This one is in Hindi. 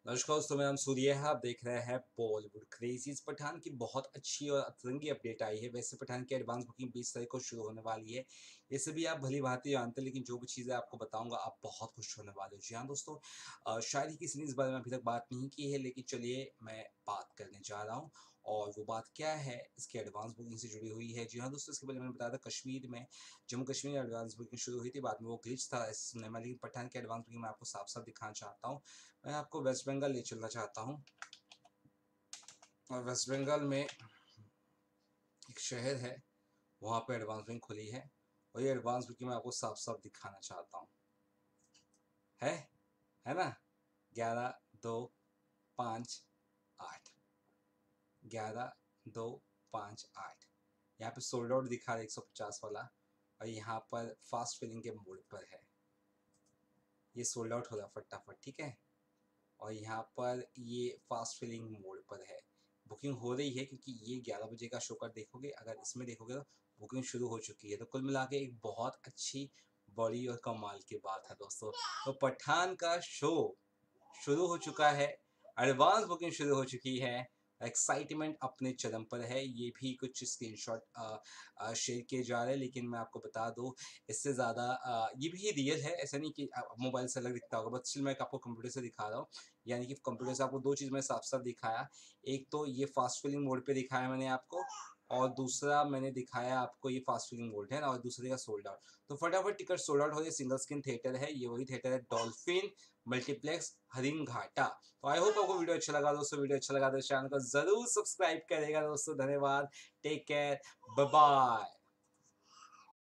नमस्कार दोस्तों, मेरा नाम सूर्य है। आप देख रहे हैं बॉलीवुड क्रेजीज। पठान की बहुत अच्छी और अतरंगी अपडेट आई है। वैसे पठान की एडवांस बुकिंग 20 तारीख को शुरू होने वाली है। ये सभी आप भली भांति जानते हैं, लेकिन जो भी चीज़ें आपको बताऊंगा आप बहुत खुश होने वाले हो। जी हाँ दोस्तों, शायद ही किसी ने इस बारे में अभी तक बात नहीं की है, लेकिन चलिए मैं बात करने जा रहा हूँ। और वो बात क्या है, इसकी एडवांस बुकिंग से जुड़ी हुई है। जी हाँ दोस्तों, इसके पहले मैंने बताया था कश्मीर में, जम्मू कश्मीर में एडवांस बुकिंग शुरू हुई थी, बाद में वो ग्लिच था इस सुनने में। लेकिन पठान की एडवांस बुकिंग मैं आपको साफ साफ दिखाना चाहता हूँ। मैं आपको वेस्ट बंगाल ले चलना चाहता हूँ। और वेस्ट बंगाल में एक शहर है, वहाँ पे एडवांस बुकिंग खुली है। और ये एडवांस बुकिंग मैं आपको साफ साफ दिखाना चाहता हूँ। है है ना? 11-2-5-8, 11-2-5-8। यहाँ पे सोल्ड आउट दिखा रहा है 150 वाला। और यहाँ पर फास्ट फिलिंग के मोड पर है, ये सोल्ड आउट हो रहा फटाफट, ठीक है। और यहाँ पर ये फास्ट फिलिंग मोड पर है, बुकिंग हो रही है, क्योंकि ये 11 बजे का शो कर देखोगे, अगर इसमें देखोगे तो बुकिंग शुरू हो चुकी है। तो कुल मिला के एक बहुत अच्छी, बड़ी और कमाल की बात है दोस्तों। तो पठान का शो शुरू हो चुका है, एडवांस बुकिंग शुरू हो चुकी है। एक्साइटमेंट अपने चरम पर है। ये भी कुछ स्क्रीनशॉट शेयर किए जा रहे हैं, लेकिन मैं आपको बता दूं, इससे ज़्यादा ये भी रियल है, ऐसा नहीं कि मोबाइल से अलग दिखता होगा। बट स्टिल मैं आपको कंप्यूटर से दिखा रहा हूँ। यानी कि कंप्यूटर से आपको दो चीज़ मैं साफ साफ दिखाया। एक तो ये फास्ट फिलिंग मोड पे दिखाया मैंने आपको, और दूसरा मैंने दिखाया आपको ये फास्ट फिलिंग मोड है ना, और दूसरे का सोल्ड आउट। तो फटाफट टिकट सोल्ड आउट हो गए। सिंगल स्क्रीन थिएटर है, ये वही थिएटर है, डॉल्फिन मल्टीप्लेक्स हरिंग घाटा। तो आई होप आपको वीडियो अच्छा लगा दोस्तों। वीडियो अच्छा लगा तो चैनल को जरूर सब्सक्राइब करेगा दोस्तों। धन्यवाद, टेक केयर, बाय बाय।